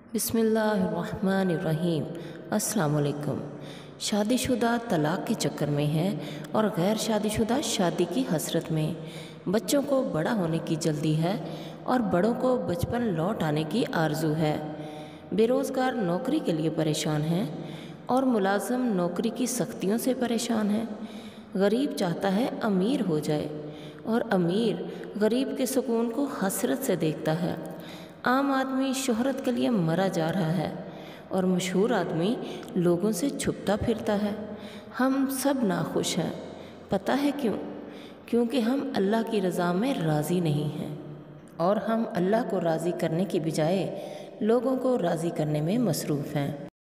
बिस्मिल्लाहिर्रहमानिर्रहीम। अस्सलाम वालेकुम। शादीशुदा तलाक के चक्कर में है और गैर शादीशुदा शादी की हसरत में। बच्चों को बड़ा होने की जल्दी है और बड़ों को बचपन लौट आने की आरजू है। बेरोज़गार नौकरी के लिए परेशान हैं और मुलाजिम नौकरी की सख्तियों से परेशान है। गरीब चाहता है अमीर हो जाए और अमीर गरीब के सुकून को हसरत से देखता है। आम आदमी शोहरत के लिए मरा जा रहा है और मशहूर आदमी लोगों से छुपता फिरता है। हम सब नाखुश हैं। पता है क्यों? क्योंकि हम अल्लाह की रज़ा में राज़ी नहीं हैं और हम अल्लाह को राज़ी करने की बजाय लोगों को राज़ी करने में मसरूफ़ हैं।